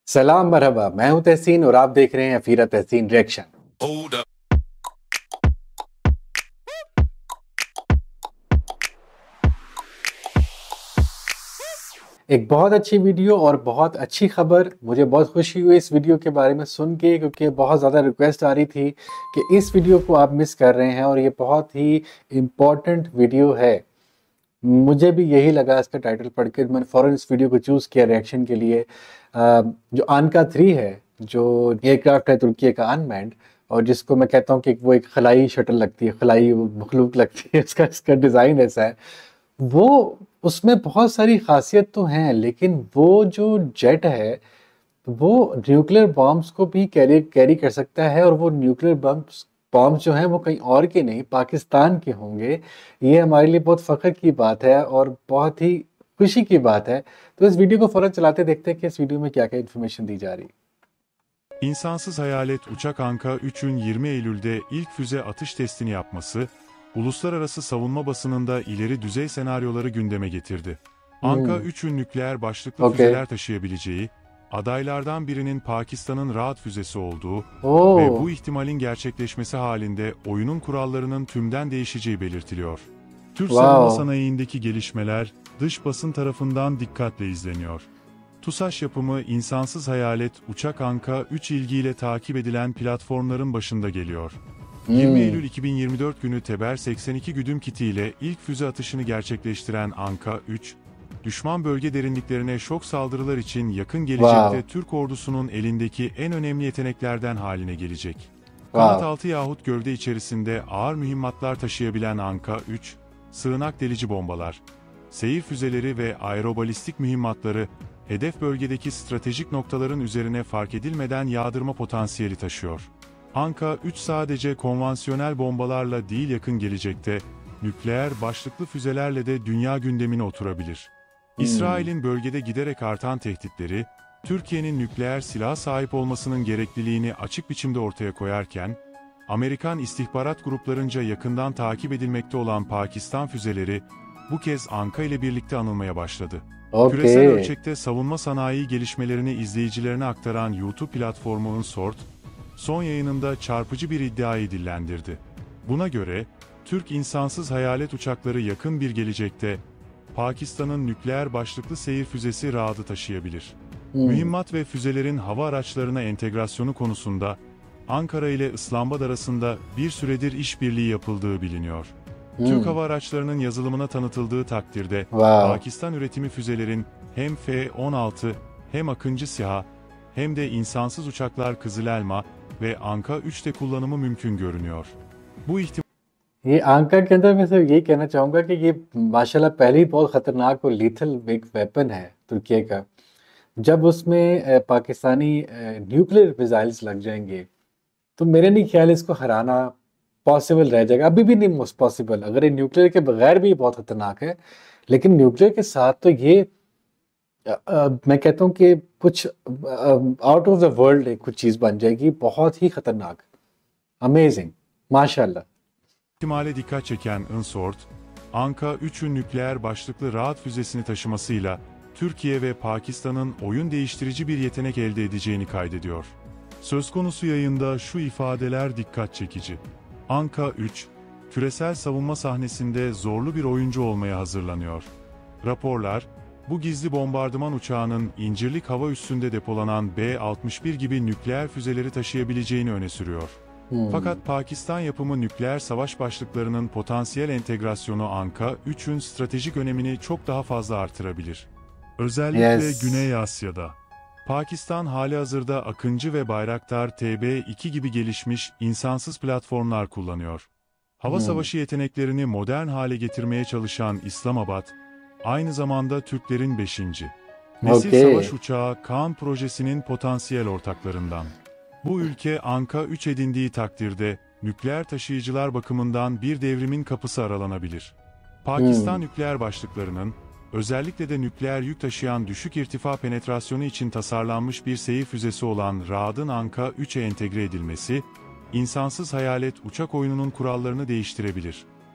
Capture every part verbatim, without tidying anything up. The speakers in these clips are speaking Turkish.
सलाम मरहबा, मैं हूं तहसीन और आप देख रहे हैं अफीरा तहसीन रिएक्शन। एक बहुत अच्छी वीडियो और बहुत अच्छी खबर। मुझे बहुत खुशी हुई इस वीडियो के बारे में सुन के, क्योंकि बहुत ज़्यादा रिक्वेस्ट आ रही थी कि इस वीडियो को आप मिस कर रहे हैं और ये बहुत ही इम्पोर्टेंट वीडियो है। मुझे भी यही लगा इसका टाइटल पढ़ के, मैंने फ़ौरन इस वीडियो को चूज़ किया रिएक्शन के लिए। अ, जो आनका थ्री है, जो एयरक्राफ्ट है तुर्की का अनमैन्ड, और जिसको मैं कहता हूँ कि वो एक खलाई शटल लगती है, खलाई मखलूक लगती है, इसका इसका डिज़ाइन ऐसा है। वो उसमें बहुत सारी खासियत तो हैं, लेकिन वो जो जेट है वो न्यूक्लियर बॉम्ब्स को भी कैरी कैरी कर सकता है, और वो न्यूक्लियर बॉम्ब्स बॉम्ब्स जो हैं वो कहीं और के नहीं, पाकिस्तान के होंगे। ये हमारे लिए बहुत फ़ख्र की बात है और बहुत ही खुशी की बात है। तो इस वीडियो को फ़ौरन चलाते देखते हैं कि इस वीडियो में क्या-क्या इन्फॉर्मेशन दी जा रही है। İnsansız hayalet uçak Anka üçün yirmi Eylül'de ilk füze atış testini yapması, uluslararası savunma basınında ileri düzey senaryoları gündeme getirdi. Anka Hmm. üçün nükleer başlıklı Okay. füzeler taşıyabileceği, adaylardan birinin Pakistan'ın Rahat füzesi olduğu Oo. ve bu ihtimalin gerçekleşmesi halinde oyunun kurallarının tümden değişeceği belirtiliyor. Türk Wow. savunma sanayindeki gelişmeler dış basın tarafından dikkatle izleniyor. TUSAŞ yapımı insansız hayalet uçak Anka üç ilgiyle takip edilen platformların başında geliyor. Hmm. yirmi Eylül iki bin yirmi dört günü Teber seksen iki güdüm kitiyle ilk füze atışını gerçekleştiren Anka üç, düşman bölge derinliklerine şok saldırılar için yakın gelecekte Wow. Türk ordusunun elindeki en önemli yeteneklerden haline gelecek. Wow. Kanat altı yahut gövde içerisinde ağır mühimmatlar taşıyabilen Anka üç, sığınak delici bombalar, seyir füzeleri ve aerobalistik mühimmatları, hedef bölgedeki stratejik noktaların üzerine fark edilmeden yağdırma potansiyeli taşıyor. Anka üç sadece konvansiyonel bombalarla değil, yakın gelecekte nükleer başlıklı füzelerle de dünya gündemine oturabilir. Hmm. İsrail'in bölgede giderek artan tehditleri, Türkiye'nin nükleer silah sahip olmasının gerekliliğini açık biçimde ortaya koyarken, Amerikan istihbarat gruplarınca yakından takip edilmekte olan Pakistan füzeleri bu kez Anka ile birlikte anılmaya başladı. Okay. Küresel ölçekte savunma sanayi gelişmelerini izleyicilerine aktaran YouTube platformu Unsort, son yayınında çarpıcı bir iddiayı dillendirdi. Buna göre, Türk insansız hayalet uçakları yakın bir gelecekte, Pakistan'ın nükleer başlıklı seyir füzesi Rahat'ı taşıyabilir. Hmm. Mühimmat ve füzelerin hava araçlarına entegrasyonu konusunda, Ankara ile İslamabad arasında bir süredir işbirliği yapıldığı biliniyor. Hmm. Türk hava araçlarının yazılımına tanıtıldığı takdirde, Wow. Pakistan üretimi füzelerin hem F on altı, hem Akıncı SİHA, hem de insansız uçaklar Kızıl Elma ve Anka üçte kullanımı mümkün görünüyor. Bu ihtimal ये आंका के अंदर मैं सिर्फ यही कहना चाहूँगा कि ये माशाल्लाह पहले ही बहुत ख़तरनाक और लीथल एक वेपन है तुर्की का। जब उसमें अ, पाकिस्तानी न्यूक्लियर मिसाइल्स लग जाएंगे तो मेरे नहीं ख्याल इसको हराना पॉसिबल रह जाएगा। अभी भी नहीं पॉसिबल, अगर ये न्यूक्लियर के बगैर भी ये बहुत ख़तरनाक है, लेकिन न्यूक्लियर के साथ तो ये अ, अ, मैं कहता हूँ कि कुछ आउट ऑफ द वर्ल्ड एक कुछ चीज़ बन जाएगी, बहुत ही ख़तरनाक, अमेजिंग, माशाल्लाह। ihtimale dikkat çeken Unsort, Anka üçün nükleer başlıklı Rahat füzesini taşımasıyla Türkiye ve Pakistan'ın oyun değiştirici bir yetenek elde edeceğini kaydediyor. Söz konusu yayında şu ifadeler dikkat çekici. Anka üç, küresel savunma sahnesinde zorlu bir oyuncu olmaya hazırlanıyor. Raporlar, bu gizli bombardıman uçağının İncirlik hava üssünde depolanan B altmış bir gibi nükleer füzeleri taşıyabileceğini öne sürüyor. Hmm. Fakat Pakistan yapımı nükleer savaş başlıklarının potansiyel entegrasyonu Anka üçün stratejik önemini çok daha fazla artırabilir. Özellikle Yes. Güney Asya'da. Pakistan halihazırda Akıncı ve Bayraktar T B iki gibi gelişmiş insansız platformlar kullanıyor. Hava Hmm. savaşı yeteneklerini modern hale getirmeye çalışan İslamabad, aynı zamanda Türklerin beşinci nesil Okay. savaş uçağı Kaan projesinin potansiyel ortaklarından. Bu ülke Anka üç edindiği takdirde nükleer taşıyıcılar bakımından bir devrimin kapısı aralanabilir. Pakistan Hmm. nükleer başlıklarının, özellikle de nükleer yük taşıyan düşük irtifa penetrasyonu için tasarlanmış bir seyir füzesi olan Rahat'ın Anka üçe entegre edilmesi, insansız hayalet uçak oyununun kurallarını değiştirebilir.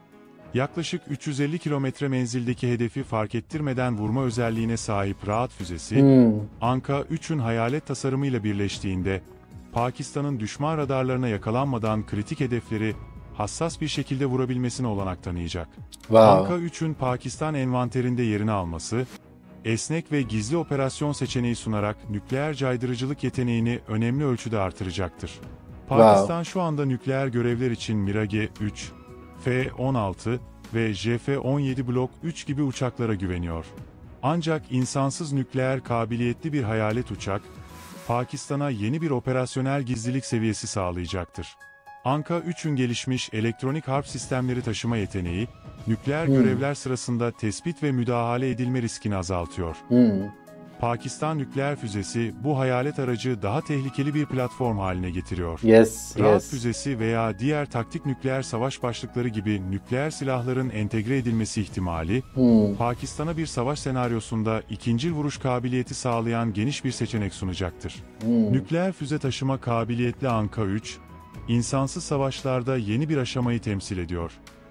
Yaklaşık üç yüz elli kilometre menzildeki hedefi fark ettirmeden vurma özelliğine sahip Rahat füzesi, Hmm. Anka üçün hayalet tasarımıyla birleştiğinde, Pakistan'ın düşman radarlarına yakalanmadan kritik hedefleri hassas bir şekilde vurabilmesine olanak tanıyacak. Wow. Anka üçün Pakistan envanterinde yerini alması, esnek ve gizli operasyon seçeneği sunarak nükleer caydırıcılık yeteneğini önemli ölçüde artıracaktır. Pakistan şu anda nükleer görevler için Mirage üç, F on altı ve J F on yedi Blok üç gibi uçaklara güveniyor. Ancak insansız nükleer kabiliyetli bir hayalet uçak, Pakistan'a yeni bir operasyonel gizlilik seviyesi sağlayacaktır. Anka üçün gelişmiş elektronik harp sistemleri taşıma yeteneği, nükleer Hmm. görevler sırasında tespit ve müdahale edilme riskini azaltıyor. Hmm. Pakistan nükleer füzesi bu hayalet aracı daha tehlikeli bir platform haline getiriyor. Yes, Rahat yes. füzesi veya diğer taktik nükleer savaş başlıkları gibi nükleer silahların entegre edilmesi ihtimali, Hmm. Pakistan'a bir savaş senaryosunda ikincil vuruş kabiliyeti sağlayan geniş bir seçenek sunacaktır. Hmm. Nükleer füze taşıma kabiliyetli Anka üç, insansız savaşlarda yeni bir aşamayı temsil ediyor.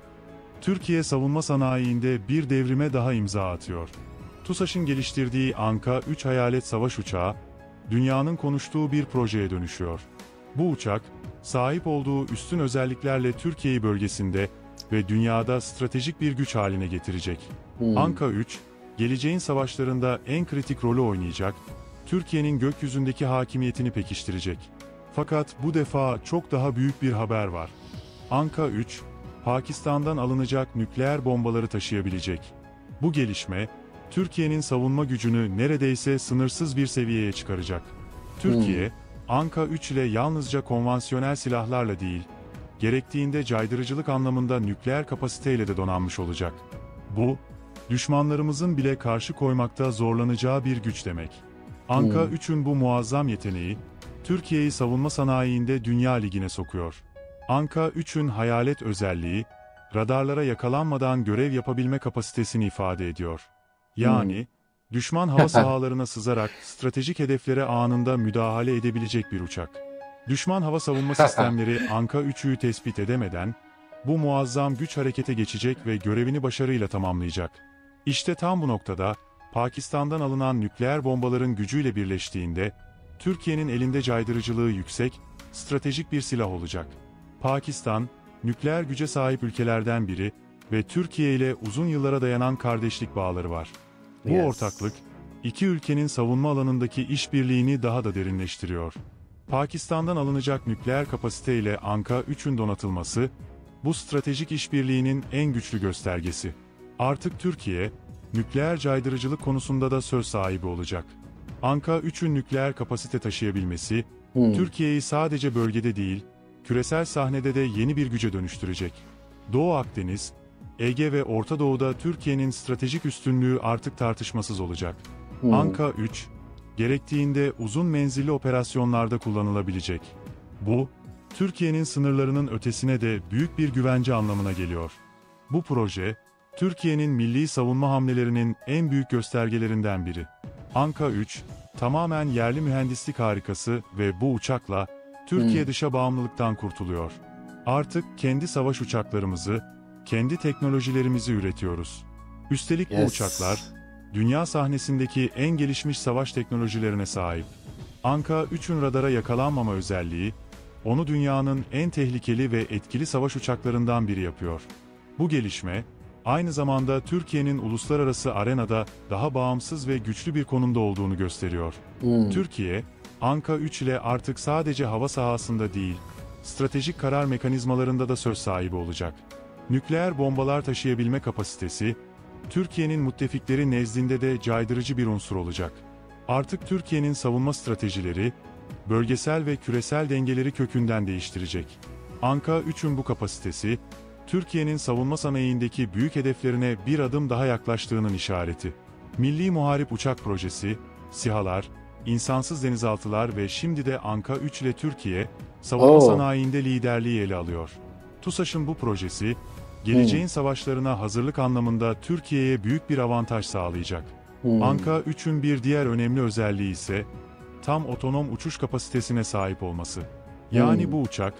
Türkiye savunma sanayiinde bir devrime daha imza atıyor. TUSAŞ'ın geliştirdiği Anka üç hayalet savaş uçağı, dünyanın konuştuğu bir projeye dönüşüyor. Bu uçak, sahip olduğu üstün özelliklerle Türkiye'yi bölgesinde ve dünyada stratejik bir güç haline getirecek. Hmm. Anka üç, geleceğin savaşlarında en kritik rolü oynayacak, Türkiye'nin gökyüzündeki hakimiyetini pekiştirecek. Fakat bu defa çok daha büyük bir haber var. Anka üç, Pakistan'dan alınacak nükleer bombaları taşıyabilecek. Bu gelişme, Türkiye'nin savunma gücünü neredeyse sınırsız bir seviyeye çıkaracak. Türkiye, Anka üç ile yalnızca konvansiyonel silahlarla değil, gerektiğinde caydırıcılık anlamında nükleer kapasiteyle de donanmış olacak. Bu, düşmanlarımızın bile karşı koymakta zorlanacağı bir güç demek. Anka üçün bu muazzam yeteneği, Türkiye'yi savunma sanayinde Dünya Ligi'ne sokuyor. Anka üçün hayalet özelliği, radarlara yakalanmadan görev yapabilme kapasitesini ifade ediyor. Yani, düşman hava sahalarına sızarak stratejik hedeflere anında müdahale edebilecek bir uçak. Düşman hava savunma sistemleri Anka üçü tespit edemeden, bu muazzam güç harekete geçecek ve görevini başarıyla tamamlayacak. İşte tam bu noktada, Pakistan'dan alınan nükleer bombaların gücüyle birleştiğinde, Türkiye'nin elinde caydırıcılığı yüksek, stratejik bir silah olacak. Pakistan, nükleer güce sahip ülkelerden biri ve Türkiye ile uzun yıllara dayanan kardeşlik bağları var. Bu Yes. ortaklık, iki ülkenin savunma alanındaki işbirliğini daha da derinleştiriyor. Pakistan'dan alınacak nükleer kapasiteyle Anka üçün donatılması, bu stratejik işbirliğinin en güçlü göstergesi. Artık Türkiye, nükleer caydırıcılık konusunda da söz sahibi olacak. Anka üçün nükleer kapasite taşıyabilmesi, Hmm. Türkiye'yi sadece bölgede değil, küresel sahnede de yeni bir güce dönüştürecek. Doğu Akdeniz, Ege ve Orta Doğu'da Türkiye'nin stratejik üstünlüğü artık tartışmasız olacak. Hmm. Anka üç, gerektiğinde uzun menzilli operasyonlarda kullanılabilecek. Bu, Türkiye'nin sınırlarının ötesine de büyük bir güvence anlamına geliyor. Bu proje, Türkiye'nin milli savunma hamlelerinin en büyük göstergelerinden biri. Anka üç, tamamen yerli mühendislik harikası ve bu uçakla Türkiye Hmm. dışa bağımlılıktan kurtuluyor. Artık kendi savaş uçaklarımızı, kendi teknolojilerimizi üretiyoruz. Üstelik bu Yes. uçaklar, dünya sahnesindeki en gelişmiş savaş teknolojilerine sahip. Anka üçün radara yakalanmama özelliği, onu dünyanın en tehlikeli ve etkili savaş uçaklarından biri yapıyor. Bu gelişme, aynı zamanda Türkiye'nin uluslararası arenada daha bağımsız ve güçlü bir konumda olduğunu gösteriyor. Hmm. Türkiye, Anka üç ile artık sadece hava sahasında değil, stratejik karar mekanizmalarında da söz sahibi olacak. Nükleer bombalar taşıyabilme kapasitesi, Türkiye'nin müttefikleri nezdinde de caydırıcı bir unsur olacak. Artık Türkiye'nin savunma stratejileri, bölgesel ve küresel dengeleri kökünden değiştirecek. Anka üçün bu kapasitesi, Türkiye'nin savunma sanayindeki büyük hedeflerine bir adım daha yaklaştığının işareti. Milli Muharip Uçak Projesi, SİHA'lar, insansız denizaltılar ve şimdi de Anka üç ile Türkiye, savunma Oo. sanayinde liderliği ele alıyor. TUSAŞ'ın bu projesi, geleceğin savaşlarına hazırlık anlamında Türkiye'ye büyük bir avantaj sağlayacak. Hmm. Anka üçün bir diğer önemli özelliği ise, tam otonom uçuş kapasitesine sahip olması. Yani Hmm. bu uçak,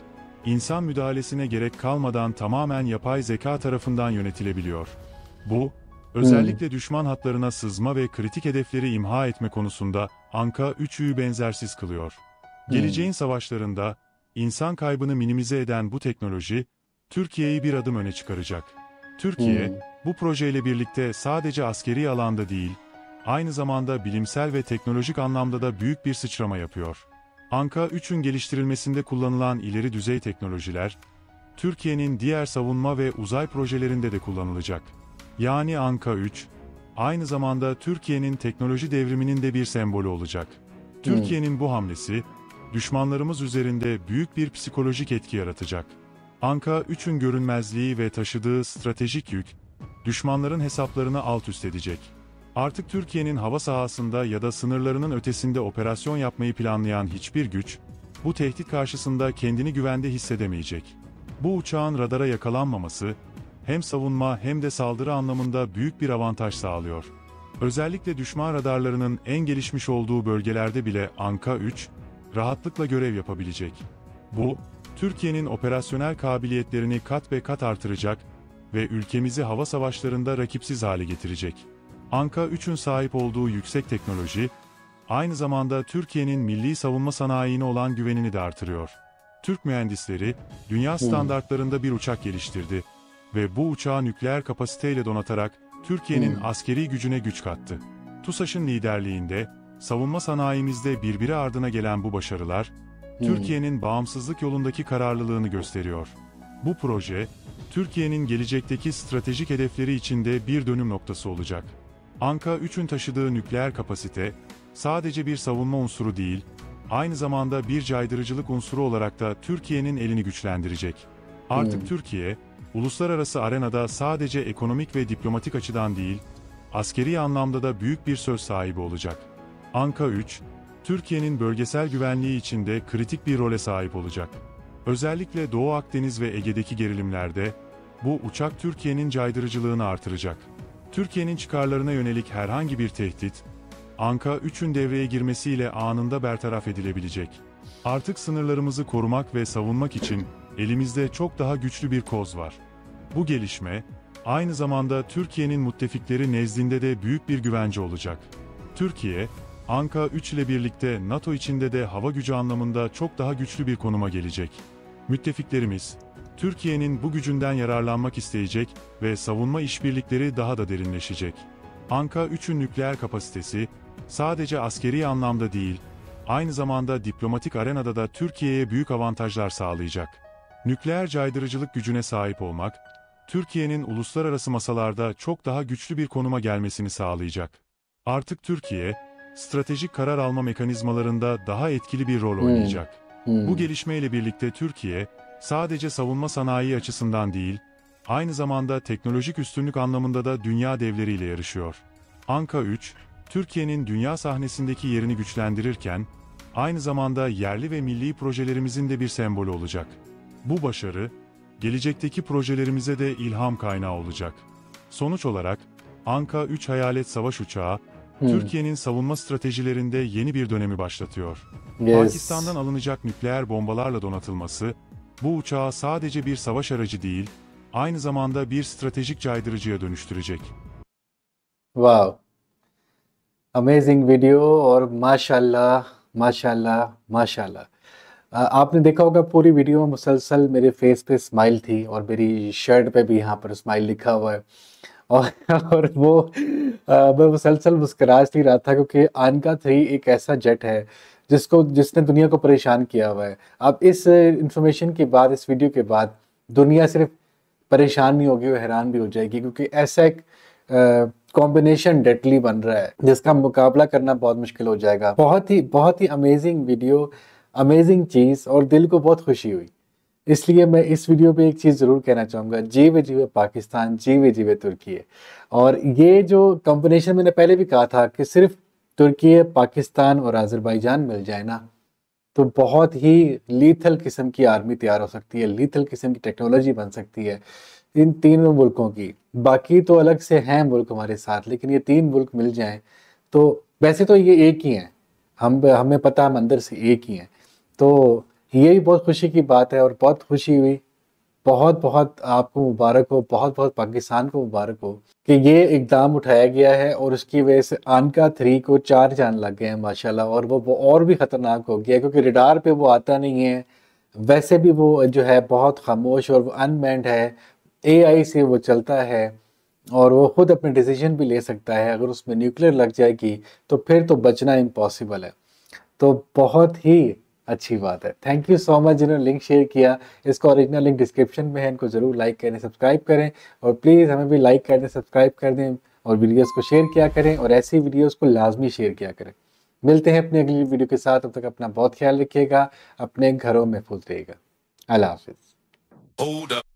insan müdahalesine gerek kalmadan tamamen yapay zeka tarafından yönetilebiliyor. Bu, özellikle düşman hatlarına sızma ve kritik hedefleri imha etme konusunda Anka üçü benzersiz kılıyor. Geleceğin savaşlarında insan kaybını minimize eden bu teknoloji, Türkiye'yi bir adım öne çıkaracak. Türkiye, Hmm. bu projeyle birlikte sadece askeri alanda değil, aynı zamanda bilimsel ve teknolojik anlamda da büyük bir sıçrama yapıyor. Anka üçün geliştirilmesinde kullanılan ileri düzey teknolojiler, Türkiye'nin diğer savunma ve uzay projelerinde de kullanılacak. Yani Anka üç, aynı zamanda Türkiye'nin teknoloji devriminin de bir sembolü olacak. Türkiye'nin bu hamlesi, düşmanlarımız üzerinde büyük bir psikolojik etki yaratacak. Anka üçün görünmezliği ve taşıdığı stratejik yük, düşmanların hesaplarını alt üst edecek. Artık Türkiye'nin hava sahasında ya da sınırlarının ötesinde operasyon yapmayı planlayan hiçbir güç, bu tehdit karşısında kendini güvende hissedemeyecek. Bu uçağın radara yakalanmaması, hem savunma hem de saldırı anlamında büyük bir avantaj sağlıyor. Özellikle düşman radarlarının en gelişmiş olduğu bölgelerde bile Anka üç, rahatlıkla görev yapabilecek. Bu, Türkiye'nin operasyonel kabiliyetlerini kat be kat artıracak ve ülkemizi hava savaşlarında rakipsiz hale getirecek. Anka üçün sahip olduğu yüksek teknoloji, aynı zamanda Türkiye'nin milli savunma sanayine olan güvenini de artırıyor. Türk mühendisleri, dünya standartlarında bir uçak geliştirdi ve bu uçağı nükleer kapasiteyle donatarak Türkiye'nin askeri gücüne güç kattı. TUSAŞ'ın liderliğinde, savunma sanayimizde birbiri ardına gelen bu başarılar, Türkiye'nin bağımsızlık yolundaki kararlılığını gösteriyor. Bu proje, Türkiye'nin gelecekteki stratejik hedefleri içinde bir dönüm noktası olacak. Anka üçün taşıdığı nükleer kapasite, sadece bir savunma unsuru değil, aynı zamanda bir caydırıcılık unsuru olarak da Türkiye'nin elini güçlendirecek. Artık Hmm. Türkiye, uluslararası arenada sadece ekonomik ve diplomatik açıdan değil, askeri anlamda da büyük bir söz sahibi olacak. Anka üç, Türkiye'nin bölgesel güvenliği içinde kritik bir role sahip olacak. Özellikle Doğu Akdeniz ve Ege'deki gerilimlerde, bu uçak Türkiye'nin caydırıcılığını artıracak. Türkiye'nin çıkarlarına yönelik herhangi bir tehdit, Anka üçün devreye girmesiyle anında bertaraf edilebilecek. Artık sınırlarımızı korumak ve savunmak için elimizde çok daha güçlü bir koz var. Bu gelişme, aynı zamanda Türkiye'nin müttefikleri nezdinde de büyük bir güvence olacak. Türkiye, Anka üç ile birlikte NATO içinde de hava gücü anlamında çok daha güçlü bir konuma gelecek. Müttefiklerimiz, Türkiye'nin bu gücünden yararlanmak isteyecek ve savunma işbirlikleri daha da derinleşecek. Anka üçün nükleer kapasitesi, sadece askeri anlamda değil, aynı zamanda diplomatik arenada da Türkiye'ye büyük avantajlar sağlayacak. Nükleer caydırıcılık gücüne sahip olmak, Türkiye'nin uluslararası masalarda çok daha güçlü bir konuma gelmesini sağlayacak. Artık Türkiye, stratejik karar alma mekanizmalarında daha etkili bir rol oynayacak. Hmm. Bu gelişmeyle birlikte Türkiye, sadece savunma sanayi açısından değil, aynı zamanda teknolojik üstünlük anlamında da dünya devleriyle yarışıyor. Anka üç, Türkiye'nin dünya sahnesindeki yerini güçlendirirken, aynı zamanda yerli ve milli projelerimizin de bir sembolü olacak. Bu başarı, gelecekteki projelerimize de ilham kaynağı olacak. Sonuç olarak, Anka üç hayalet savaş uçağı, Türkiye'nin savunma stratejilerinde yeni bir dönemi başlatıyor. Yes. Pakistan'dan alınacak nükleer bombalarla donatılması, bu uçağı sadece bir savaş aracı değil, aynı zamanda bir stratejik caydırıcıya dönüştürecek. वाह, amazing video और माशाल्लाह माशाल्लाह माशाल्लाह। आ, आपने देखा होगा पूरी वीडियो में मुसलसल मेरे फेस पे स्माइल थी और मेरी शर्ट पे भी यहाँ पर स्माइल लिखा हुआ है और, और वो आ, मैं मुसलसल मुस्कुराहट ही रहा था क्योंकि आनका थ्री एक ऐसा जेट है जिसको जिसने दुनिया को परेशान किया हुआ है। अब इस इंफॉर्मेशन के बाद, इस वीडियो के बाद दुनिया सिर्फ परेशान नहीं होगी, वो हैरान भी हो जाएगी क्योंकि ऐसा एक कॉम्बिनेशन डेडली बन रहा है जिसका मुकाबला करना बहुत मुश्किल हो जाएगा। बहुत ही बहुत ही अमेजिंग वीडियो, अमेजिंग चीज़ और दिल को बहुत खुशी हुई। इसलिए मैं इस वीडियो पे एक चीज़ ज़रूर कहना चाहूँगा, जीवे जीवे पाकिस्तान, जीवे जीवे तुर्की। और ये जो कॉम्बिनेशन मैंने पहले भी कहा था कि सिर्फ तुर्की, पाकिस्तान और अज़रबैजान मिल जाए ना तो बहुत ही लीथल किस्म की आर्मी तैयार हो सकती है, लीथल किस्म की टेक्नोलॉजी बन सकती है इन तीनों मुल्कों की। बाकी तो अलग से हैं मुल्क हमारे साथ, लेकिन ये तीन मुल्क मिल जाएं तो वैसे तो ये एक ही हैं, हम हमें पता हम अंदर से एक ही हैं, तो ये भी बहुत खुशी की बात है और बहुत खुशी हुई। बहुत बहुत आपको मुबारक हो, बहुत बहुत पाकिस्तान को मुबारक हो कि ये इकदाम उठाया गया है और उसकी वजह से आनका थ्री को चार चांद लग गए हैं माशाल्लाह। और वो, वो और भी ख़तरनाक हो गया क्योंकि रडार पे वो आता नहीं है, वैसे भी वो जो है बहुत खामोश और वो अनमैन्ड है, एआई से वो चलता है और वो खुद अपने डिसीजन भी ले सकता है। अगर उसमें न्यूक्लियर लग जाएगी तो फिर तो बचना इम्पॉसिबल है। तो बहुत ही अच्छी बात है। थैंक यू सो मच जिन्होंने लिंक शेयर किया। इसका ओरिजिनल लिंक डिस्क्रिप्शन में है, इनको ज़रूर लाइक करें, सब्सक्राइब करें और प्लीज़ हमें भी लाइक कर दें, सब्सक्राइब कर दें और वीडियोस को शेयर किया करें और ऐसी वीडियोस को लाजमी शेयर किया करें। मिलते हैं अपनी अगली वीडियो के साथ, तब तक अपना बहुत ख्याल रखिएगा, अपने घरों में खुश रहिएगा। अल्लाह हाफिज़।